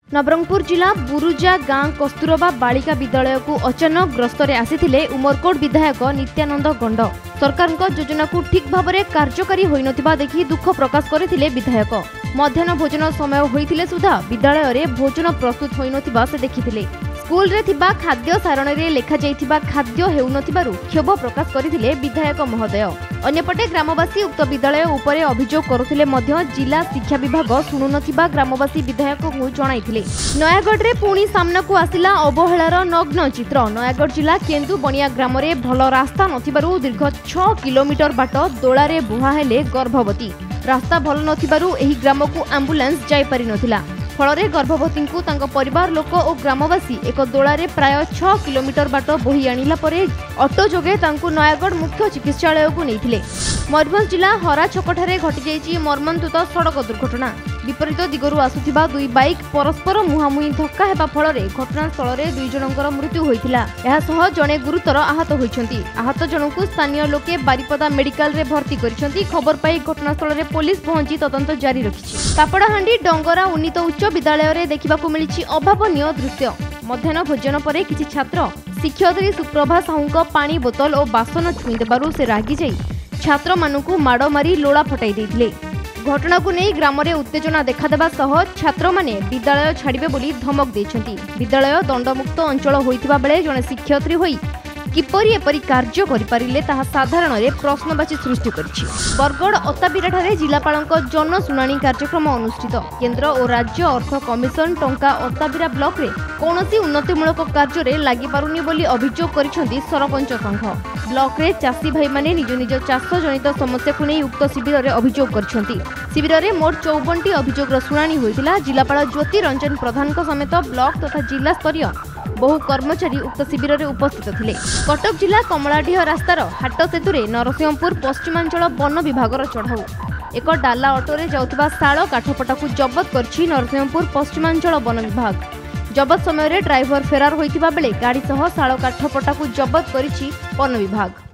नवरंगपुर जिला बुरुजा गां कस्तूरबा बालिका विद्यालय को अचानक ग्रस्त आसीथिले उमरकोट विधायक नित्यानंद गंड। सरकार योजना को ठीक भाव में कार्यकारी होई नथिबा देखि दुख प्रकाश करथिले विधायक। मध्याह्न भोजन समय होइथिले सुधा विद्यालय रे भोजन प्रस्तुत होई नथिबा से देखिथिले। स्कूल रे थिबा खाद्य सारण रे लेखा जाइथिबा खाद्य हेउ नथिबारु क्षोभ प्रकाश करथिले विधायक महोदय। अन्यपटे ग्रामवासी उक्त विद्यालय उपरे अभियोग करुथिले मध्य जिला शिक्षा विभाग शुणु नथिबा ग्रामवासी विधायक को जणाइथिले। नयागढ़ रे पुणी सामना को आसिला अवहेलार नग्न चित्र। नयागढ़ जिला केन्दु बनिया ग्राम रे भल रास्ता नथिबारु दीर्घ 6 किलोमीटर बाट दोला रे बुहा हेले गर्भवती। रास्ता भल नथिबारु एही ग्राम को एम्बुलेंस जाई पारि नथिला। फल गर्भवती को तांको परिवार लोक और ग्रामवासी एक दोलारे प्राय 6 किलोमीटर बाट बोही आनिला परे ऑटो जोगे तांको नयागढ़ मुख्य चिकित्सालय को नैथिले। मयूरभंज जिला हरा छकठारे घटी जाइछि मर्मन्तुत सड़क दुर्घटना। विपरीत दिगरु आसुथिबा दुई बाइक परस्पर मुहामुही धक्का हेबा फल घटनास्थल में 2 जनकर मृत्यु होइथिला। एहा सह जणे गुरुतर आहत होइछन्ति। आहत जनकु स्थानीय लोके बारिपदा मेडिकल रे भर्ती करिसन्ति। खबर पाई घटनास्थल में पुलिस पहुंची तदंत जारी रखिछि। पापड़ाहांडी डंगरा उन्नीत उच्च विद्यालय रे देखिबाकू मिलिछि अभावनीय दृश्य। मध्याह्न भोजन पर किछि छात्र शिक्षयित्री सुप्रभा साहूंक पानी बोतल और बासन छुई देबारु से रागी जाई छात्र मानकु माड़ मारी लोड़ा फटाई देथिले। घटना को नहीं ग्राम में उत्तेजना देखादेवा सह छात्र माने विद्यालय छाड़िबे बोली धमक देछन्ति। विद्यालय दंडमुक्त अंचल होइतिबा बेले जने शिक्षयित्री होई किपरि एपरि कार्य करिपारिले ताहा साधारण रे प्रश्नवाची सृष्टि करिछि। बरगढ़ अत्ताबिराठारे जिलापालक जनशुणाणी कार्यक्रम अनुष्ठित। केंद्र और राज्य अर्थ कमिशन टंका अत्ताबिरा ब्लॉक रे कौनसी उन्नतिमूलक कार्य रे लागि पारुनी बोली अभियोग करिसन्ति सरपंच संघ। ब्लॉक रे चाषी भाई माने निज निज चाष जनित समस्या को नहीं उक्त शिविर रे अभियोग करिसन्ति। शिविर रे मोट 54टी अभियोगर शुणाणी होइतिला। जिलापाल ज्योति रंजन प्रधान समेत ब्लॉक तथा जिला स्तरीय बहु कर्मचारी उक्त शिविर में उपस्थित थिले। कटक जिला कमलाडीह रास्तार हाट सेतुरे नरसिंहपुर पश्चिमांचल वन विभाग चढ़ाऊ एक डाला ऑटोरे जाउथबा शाल काठपटा को जबत करछि नरसिंहपुर पश्चिमांचल वन विभाग। जबत समय ड्राइवर फेरार होइतिबा बेले गाड़ी सह शाल काठपटा को जबत करिछि वन विभाग।